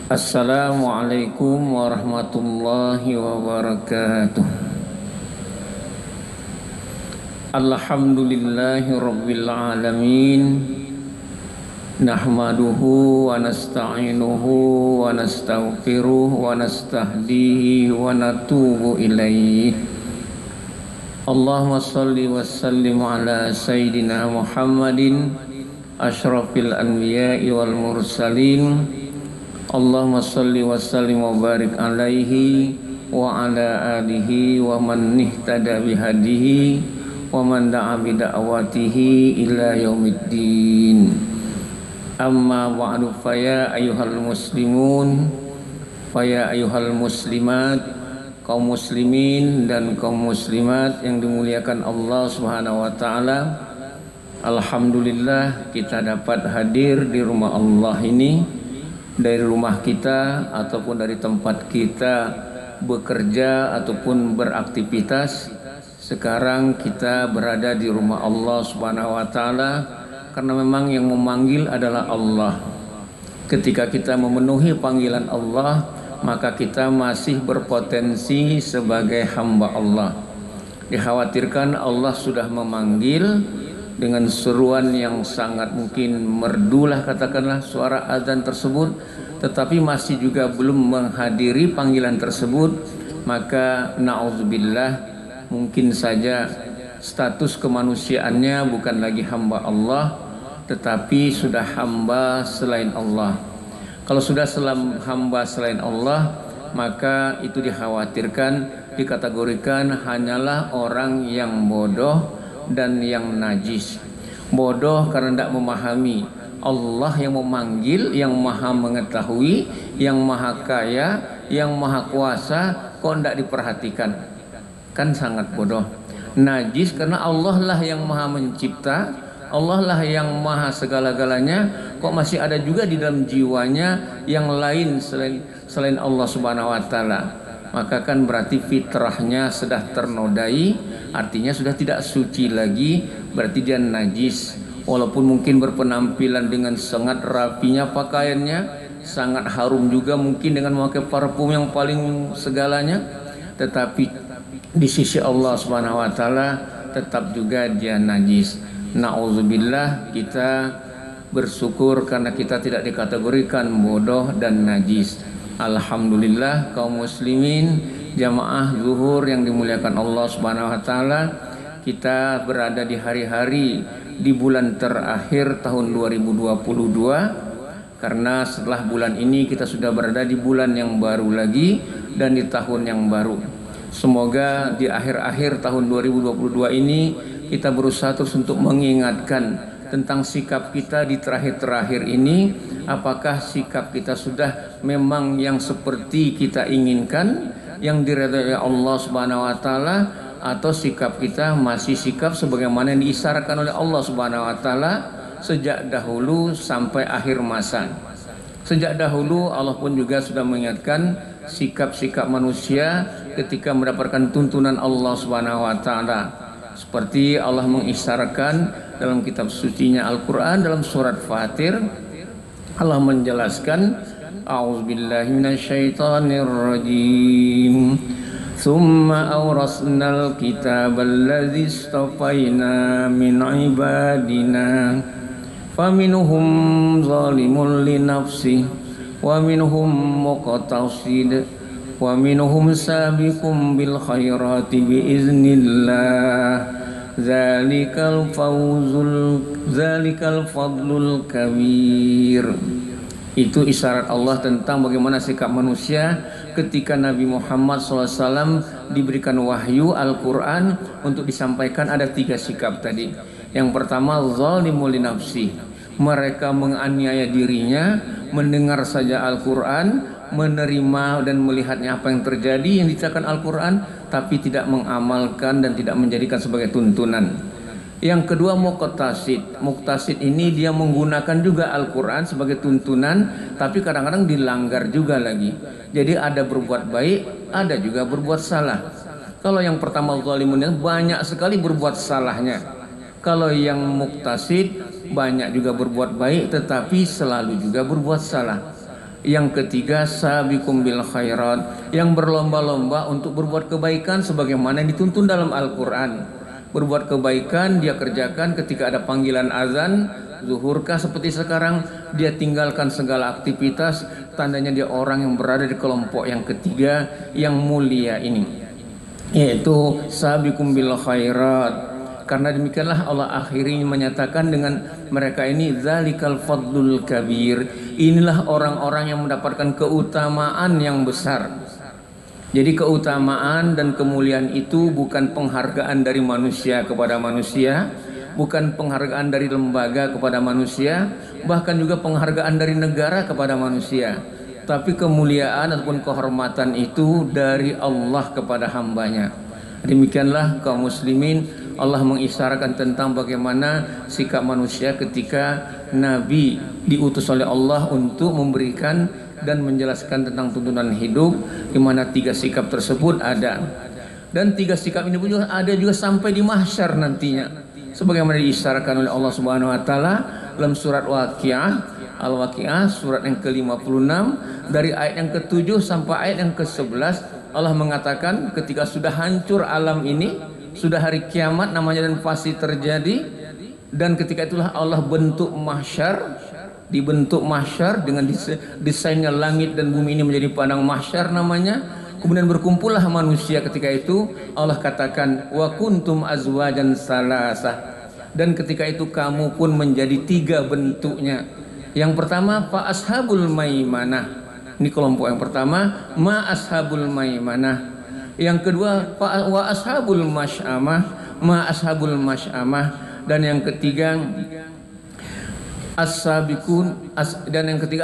Assalamualaikum warahmatullahi wabarakatuh. Alhamdulillahi rabbil alamin. Nahmaduhu wa nasta'inuhu wa nastaghfiruh wa nastahdihi wa natubu ilaih. Allahumma salli wa sallim ala sayyidina Muhammadin asyrafil anbiya'i wal mursalin. Allahumma salli wa sallim wa barik alaihi wa ala alihi wa man ihtada bihadihi wa man da'a bida'watihi ila yaumiddin. Amma ba'du, faya ayyuhal muslimun, faya ayyuhal muslimat, kaum muslimin dan kaum muslimat yang dimuliakan Allah Subhanahu wa taala. Alhamdulillah kita dapat hadir di rumah Allah ini, dari rumah kita ataupun dari tempat kita bekerja ataupun beraktivitas. Sekarang kita berada di rumah Allah Subhanahu wa taala karena memang yang memanggil adalah Allah. Ketika kita memenuhi panggilan Allah, maka kita masih berpotensi sebagai hamba Allah. Dikhawatirkan Allah sudah memanggil dengan seruan yang sangat mungkin merdulah, katakanlah suara azan tersebut, tetapi masih juga belum menghadiri panggilan tersebut, maka na'udzubillah, mungkin saja status kemanusiaannya bukan lagi hamba Allah, tetapi sudah hamba selain Allah. Kalau sudah hamba selain Allah, maka itu dikhawatirkan, dikategorikan hanyalah orang yang bodoh dan yang najis. Bodoh karena tidak memahami Allah yang memanggil, yang maha mengetahui, yang maha kaya, yang maha kuasa, kok tidak diperhatikan, kan sangat bodoh. Najis karena Allah lah yang maha mencipta, Allah lah yang maha segala-galanya, kok masih ada juga di dalam jiwanya yang lain selain Allah Subhanahu wa taala. Maka kan berarti fitrahnya sudah ternodai, artinya sudah tidak suci lagi, berarti dia najis. Walaupun mungkin berpenampilan dengan sangat rapinya pakaiannya, sangat harum juga mungkin dengan memakai parfum yang paling segalanya, tetapi di sisi Allah Subhanahu wa taala tetap juga dia najis. Nauzubillah, kita bersyukur karena kita tidak dikategorikan bodoh dan najis. Alhamdulillah, kaum muslimin, jamaah zuhur yang dimuliakan Allah Subhanahu wa taala, kita berada di hari-hari di bulan terakhir tahun 2022, karena setelah bulan ini kita sudah berada di bulan yang baru lagi dan di tahun yang baru. Semoga di akhir-akhir tahun 2022 ini kita berusaha terus untuk mengingatkan tentang sikap kita di terakhir-terakhir ini. Apakah sikap kita sudah memang yang seperti kita inginkan, yang diridhai Allah Subhanahu wa taala, atau sikap kita masih sikap sebagaimana yang diisyaratkan oleh Allah Subhanahu wa taala sejak dahulu sampai akhir masa. Sejak dahulu Allah pun juga sudah mengingatkan sikap-sikap manusia ketika mendapatkan tuntunan Allah Subhanahu wa taala. Seperti Allah mengisyaratkan dalam kitab sucinya Al-Quran dalam surat Fatir, Allah menjelaskan, a'udzubillahi minasyaitonirrajim, tsumma awrasnal kitabal ladzi istafaina min ibadina faminhum zalimun li nafsihi wa minhum muqtasid wa minhum sabiqum bil khairati biiznillah. Zalikal fadlul kabir. Itu isyarat Allah tentang bagaimana sikap manusia ketika Nabi Muhammad SAW diberikan wahyu Al-Quran untuk disampaikan. Ada 3 sikap tadi. Yang pertama, zalimul li nafsi, mereka menganiaya dirinya, mendengar saja Al-Quran, menerima dan melihatnya apa yang terjadi yang diceritakan Al-Quran, tapi tidak mengamalkan dan tidak menjadikan sebagai tuntunan. Yang kedua, muqtasid. Muqtasid ini dia menggunakan juga Al-Quran sebagai tuntunan, tapi kadang-kadang dilanggar juga lagi. Jadi ada berbuat baik, ada juga berbuat salah. Kalau yang pertama zalimun, banyak sekali berbuat salahnya. Kalau yang muqtasid banyak juga berbuat baik, tetapi selalu juga berbuat salah. Yang ketiga, sabiqum bil khairat, yang berlomba-lomba untuk berbuat kebaikan sebagaimana yang dituntun dalam Al-Quran. Berbuat kebaikan dia kerjakan ketika ada panggilan azan, zuhurkah seperti sekarang, dia tinggalkan segala aktivitas, tandanya dia orang yang berada di kelompok yang ketiga yang mulia ini, yaitu sabiqum bil khairat. Karena demikianlah Allah akhirnya menyatakan dengan mereka ini, zalikal fadlul kabir, inilah orang-orang yang mendapatkan keutamaan yang besar. Jadi keutamaan dan kemuliaan itu bukan penghargaan dari manusia kepada manusia, bukan penghargaan dari lembaga kepada manusia, bahkan juga penghargaan dari negara kepada manusia, tapi kemuliaan ataupun kehormatan itu dari Allah kepada hambanya. Demikianlah kaum muslimin, Allah mengisyaratkan tentang bagaimana sikap manusia ketika Nabi diutus oleh Allah untuk memberikan dan menjelaskan tentang tuntunan hidup, di mana 3 sikap tersebut ada. Dan 3 sikap ini pun juga ada juga sampai di mahsyar nantinya, sebagaimana diisyaratkan oleh Allah Subhanahu wa taala dalam surat Waqiah, Al-Waqiah surat yang ke-56 dari ayat yang ke-7 sampai ayat yang ke-11. Allah mengatakan ketika sudah hancur alam ini, sudah hari kiamat namanya dan pasti terjadi, dan ketika itulah Allah bentuk mahsyar, dibentuk mahsyar dengan desainnya langit dan bumi ini menjadi padang mahsyar namanya. Kemudian berkumpullah manusia ketika itu. Allah katakan wa kuntum azwajan salasah, dan ketika itu kamu pun menjadi 3 bentuknya. Yang pertama fa ashabul maimanah, ini kelompok yang pertama, ma ashabul maimanah. Yang kedua wa ashabul masy'amah, ma ashabul masy'amah. Dan yang ketiga as-sabiqun, dan yang ketiga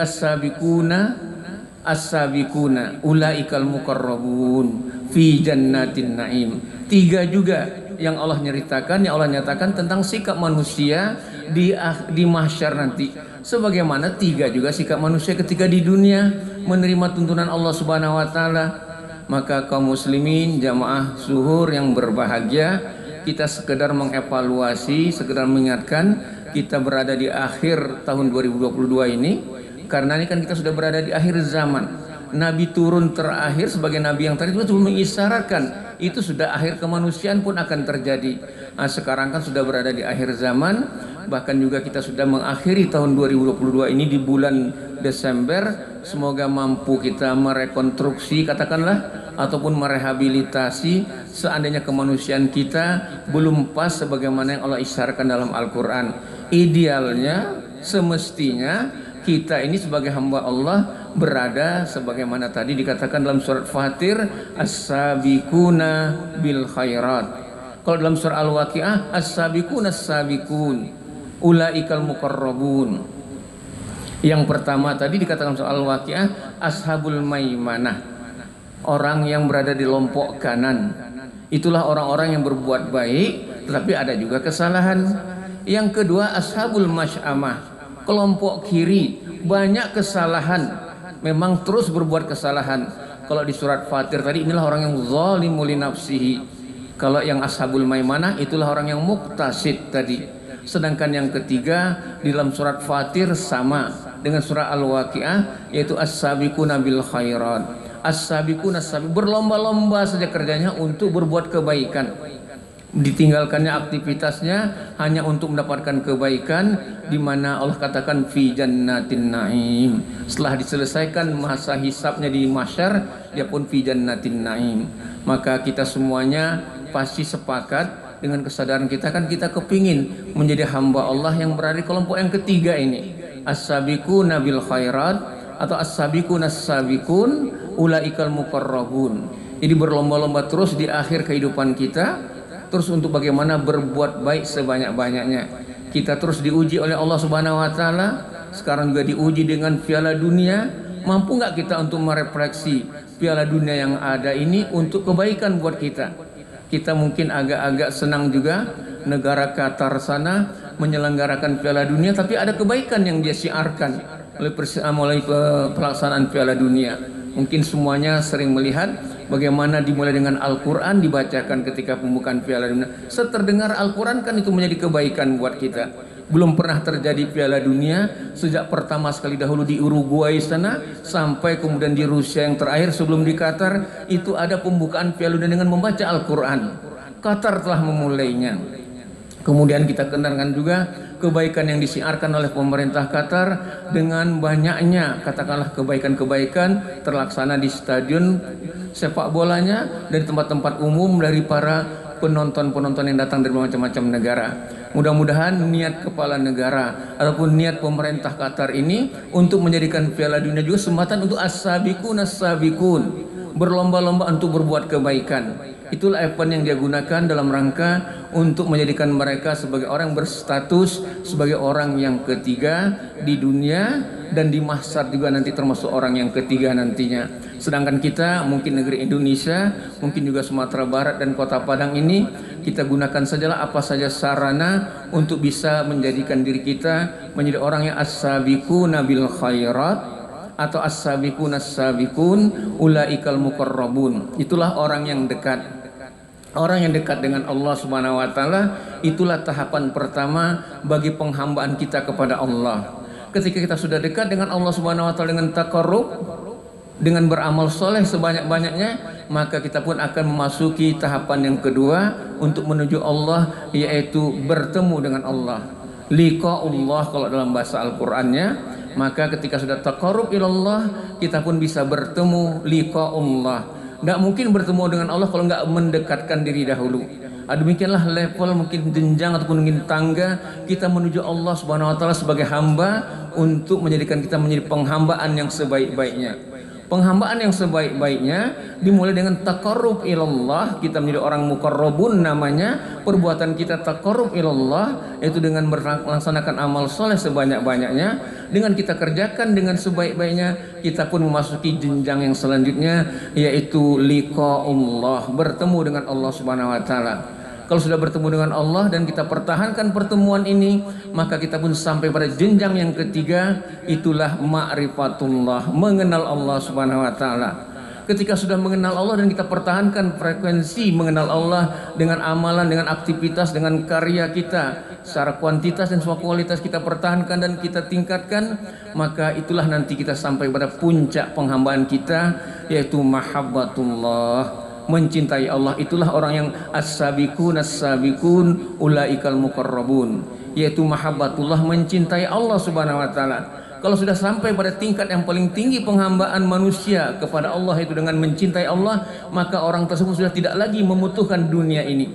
as-sabiquna ulaikal muqarrabun fi jannatin naim. 3 juga yang Allah nyeritakan, yang Allah nyatakan tentang sikap manusia di mahsyar nanti, sebagaimana 3 juga sikap manusia ketika di dunia menerima tuntunan Allah Subhanahu wa taala. Maka kaum muslimin jamaah zuhur yang berbahagia, kita sekedar mengevaluasi, sekedar mengingatkan, kita berada di akhir tahun 2022 ini, karena ini kan kita sudah berada di akhir zaman. Nabi turun terakhir sebagai nabi yang tadi itu mengisyaratkan itu sudah akhir kemanusiaan pun akan terjadi. Nah, sekarang kan sudah berada di akhir zaman, bahkan juga kita sudah mengakhiri tahun 2022 ini di bulan Desember. Semoga mampu kita merekonstruksi katakanlah ataupun merehabilitasi seandainya kemanusiaan kita belum pas sebagaimana yang Allah isyaratkan dalam Al-Quran. Idealnya semestinya kita ini sebagai hamba Allah berada sebagaimana tadi dikatakan dalam surat Fatir, as-sabiquna bil khairat. Kalau dalam surah Al-Waqiah, as-sabiquna as-sabiqun ulaikal muqarrabun. Yang pertama tadi dikatakan soal Al-Waqiah, ashabul maimanah, orang yang berada di lompok kanan. Itulah orang-orang yang berbuat baik tetapi ada juga kesalahan. Yang kedua ashabul masy'amah, kelompok kiri, banyak kesalahan, memang terus berbuat kesalahan. Kalau di surat Fatir tadi, inilah orang yang zalimu li nafsihi. Kalau yang ashabul maimanah itulah orang yang muqtasid tadi. Sedangkan yang ketiga di dalam surat Fatir sama dengan surah Al-Waqiah, yaitu as-sabiquna bil khairat. As-sabiquna berlomba-lomba saja kerjanya untuk berbuat kebaikan. Ditinggalkannya aktivitasnya hanya untuk mendapatkan kebaikan, di mana Allah katakan fi jannatin naim. Setelah diselesaikan masa hisabnya di mahsyar, dia pun fi jannatin naim. Maka kita semuanya pasti sepakat dengan kesadaran kita, kan kita kepingin menjadi hamba Allah yang berada di kelompok yang ketiga ini, as-sabiquna bil khairat atau as-sabiquna as-sabiqun ulaikal muqarrabun. Jadi berlomba-lomba terus di akhir kehidupan kita, terus untuk bagaimana berbuat baik sebanyak-banyaknya. Kita terus diuji oleh Allah Subhanahu wa taala. Sekarang juga diuji dengan Piala Dunia. Mampu nggak kita untuk merefleksi Piala Dunia yang ada ini untuk kebaikan buat kita? Kita mungkin agak-agak senang juga negara Qatar sana menyelenggarakan Piala Dunia, tapi ada kebaikan yang dia syiarkan mulai pelaksanaan Piala Dunia. Mungkin semuanya sering melihat bagaimana dimulai dengan Al-Quran dibacakan ketika pembukaan Piala Dunia. Seterdengar Al-Quran kan itu menjadi kebaikan buat kita. Belum pernah terjadi Piala Dunia sejak pertama sekali dahulu di Uruguay sana sampai kemudian di Rusia yang terakhir sebelum di Qatar, itu ada pembukaan Piala Dunia dengan membaca Al-Quran. Qatar telah memulainya. Kemudian kita kenalkan juga kebaikan yang disiarkan oleh pemerintah Qatar dengan banyaknya katakanlah kebaikan-kebaikan terlaksana di stadion sepak bolanya dan tempat-tempat umum dari para penonton-penonton yang datang dari macam-macam negara. Mudah-mudahan niat kepala negara ataupun niat pemerintah Qatar ini untuk menjadikan Piala Dunia juga kesempatan untuk as-sabiqun as-sabiqun, berlomba-lomba untuk berbuat kebaikan. Itulah event yang dia gunakan dalam rangka untuk menjadikan mereka sebagai orang berstatus sebagai orang yang ketiga di dunia dan di mahsyar juga nanti termasuk orang yang ketiga nantinya. Sedangkan kita mungkin negeri Indonesia, mungkin juga Sumatera Barat dan Kota Padang ini kita gunakan sajalah apa saja sarana untuk bisa menjadikan diri kita menjadi orang yang as-sabiquna bil khairat atau as-sabiqun as-sabiqun ulaikal muqarrabun. Itulah orang yang dekat. Orang yang dekat dengan Allah Subhanahu wa taala, itulah tahapan pertama bagi penghambaan kita kepada Allah. Ketika kita sudah dekat dengan Allah Subhanahu wa taala dengan taqarrub, dengan beramal soleh sebanyak-banyaknya, maka kita pun akan memasuki tahapan yang kedua untuk menuju Allah, yaitu bertemu dengan Allah. Liqa'ullah kalau dalam bahasa Al-Qur'annya, maka ketika sudah taqarrub ilallah, kita pun bisa bertemu liqa'ullah. Tidak mungkin bertemu dengan Allah kalau nggak mendekatkan diri dahulu. Demikianlah level mungkin jenjang ataupun mungkin tangga kita menuju Allah Subhanahu wa taala sebagai hamba untuk menjadikan kita menjadi penghambaan yang sebaik-baiknya. Penghambaan yang sebaik-baiknya dimulai dengan taqarrub ilallah, kita menjadi orang muqarrabun namanya. Perbuatan kita taqarrub ilallah yaitu dengan melaksanakan amal soleh sebanyak-banyaknya, dengan kita kerjakan dengan sebaik-baiknya, kita pun memasuki jenjang yang selanjutnya yaitu liqa'ullah, bertemu dengan Allah Subhanahu wa taala. Kalau sudah bertemu dengan Allah dan kita pertahankan pertemuan ini, maka kita pun sampai pada jenjang yang ketiga, itulah ma'rifatullah, mengenal Allah Subhanahu wa taala. Ketika sudah mengenal Allah dan kita pertahankan frekuensi mengenal Allah dengan amalan, dengan aktivitas, dengan karya kita, secara kuantitas dan semua kualitas kita pertahankan dan kita tingkatkan, maka itulah nanti kita sampai pada puncak penghambaan kita yaitu mahabbatullah, mencintai Allah. Itulah orang yang as-sabiqun as-sabiqun ulaikal muqarrabun, yaitu mahabbatullah, mencintai Allah Subhanahu wa taala. Kalau sudah sampai pada tingkat yang paling tinggi penghambaan manusia kepada Allah itu dengan mencintai Allah, maka orang tersebut sudah tidak lagi membutuhkan dunia ini.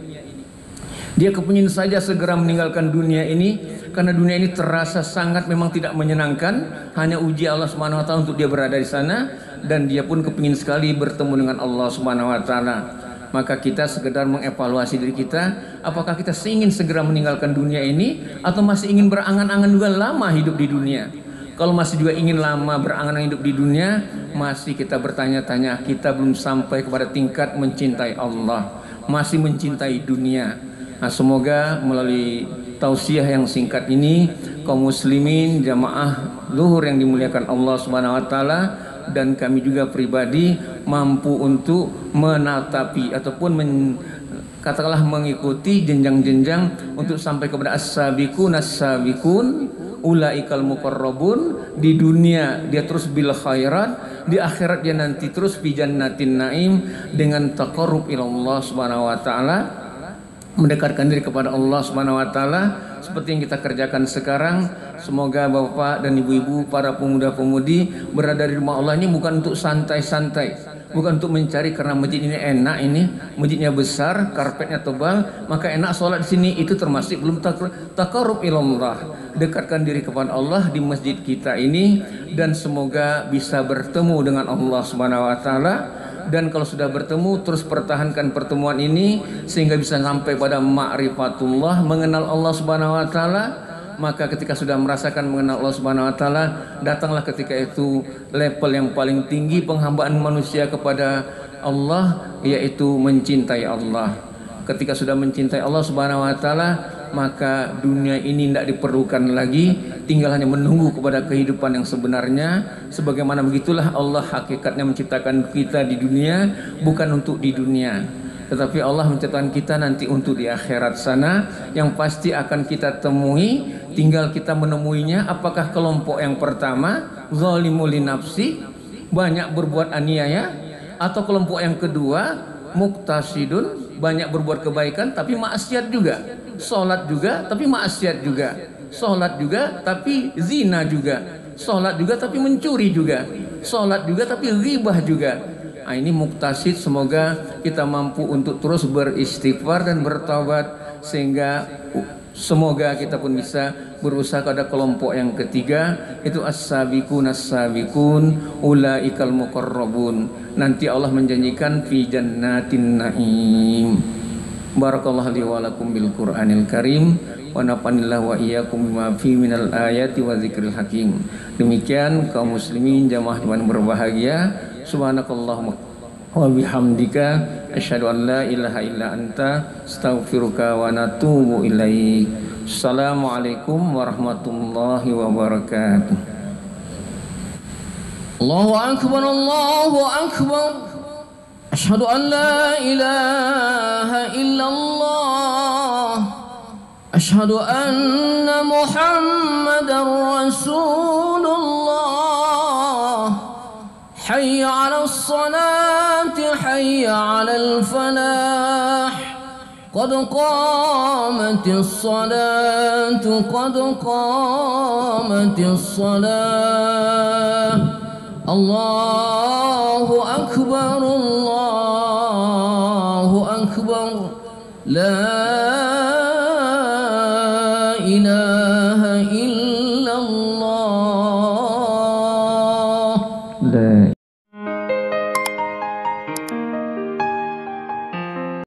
Dia kepingin saja segera meninggalkan dunia ini karena dunia ini terasa sangat memang tidak menyenangkan, hanya uji Allah Subhanahu wa taala untuk dia berada di sana, dan dia pun kepingin sekali bertemu dengan Allah Subhanahu wa taala. Maka kita sekedar mengevaluasi diri kita, apakah kita ingin segera meninggalkan dunia ini atau masih ingin berangan-angan juga lama hidup di dunia. Kalau masih juga ingin lama berangan-angan hidup di dunia, masih kita bertanya-tanya, kita belum sampai kepada tingkat mencintai Allah, masih mencintai dunia. Nah, semoga melalui tausiah yang singkat ini kaum muslimin jamaah zuhur yang dimuliakan Allah Subhanahu wa taala dan kami juga pribadi mampu untuk menatapi ataupun katakanlah mengikuti jenjang-jenjang untuk sampai kepada as-sabiqun as-sabiqun ulaikal muqarrabun. Di dunia dia terus bil khairat, di akhirat dia nanti terus fi jannatin naim dengan taqarrub ila Allah Subhanahu wa taala, mendekatkan diri kepada Allah Subhanahu wa taala seperti yang kita kerjakan sekarang. Semoga Bapak dan Ibu-ibu, para pemuda-pemudi berada di rumah Allah ini bukan untuk santai-santai, bukan untuk mencari karena masjid ini enak, ini masjidnya besar, karpetnya tebal, maka enak sholat di sini. Itu termasuk belum taqarrub ilallah. Dekatkan diri kepada Allah di masjid kita ini dan semoga bisa bertemu dengan Allah Subhanahu wa taala. Dan kalau sudah bertemu, terus pertahankan pertemuan ini sehingga bisa sampai pada ma'rifatullah, mengenal Allah Subhanahu wa taala. Maka ketika sudah merasakan mengenal Allah Subhanahu wa taala, datanglah ketika itu level yang paling tinggi penghambaan manusia kepada Allah, yaitu mencintai Allah. Ketika sudah mencintai Allah Subhanahu wa taala, maka dunia ini tidak diperlukan lagi, tinggal hanya menunggu kepada kehidupan yang sebenarnya. Sebagaimana begitulah Allah hakikatnya menciptakan kita di dunia, bukan untuk di dunia. tetapi Allah mencatatkan kita nanti untuk di akhirat sana yang pasti akan kita temui. Tinggal kita menemuinya, apakah kelompok yang pertama zalimul nafsi, banyak berbuat aniaya, atau kelompok yang kedua muqtasidun, banyak berbuat kebaikan tapi maksiat juga, sholat juga tapi maksiat juga, sholat juga tapi zina juga, sholat juga tapi mencuri juga, sholat juga tapi ghibah juga. Nah, ini muqtasid. Semoga kita mampu untuk terus beristighfar dan bertaubat, sehingga semoga kita pun bisa berusaha pada kelompok yang ketiga, itu as-sabiqun as-sabiqun ulaikal muqarrabun. Nanti Allah menjanjikan fi jannatin naim. Barakallahu li wa lakum bil Qur'anil Karim wa nafanillahu wa iyyakum bima fi minal ayati wa dzikril hakim. Demikian kaum muslimin jamaah yang berbahagia, subhanakallahumma wa bihamdika asyhadu an la ilaha illa anta astaghfiruka wa natubu ilaik. Assalamualaikum warahmatullahi wabarakatuh. Allahu akbar, Allahu akbar. Asyhadu an la ilaha illallah. Asyhadu anna Muhammadar Rasulullah. حي على الصلاة حي على الفلاح قد قامت الصلاة قد قامت الصلاة الله أكبر الله أكبر لا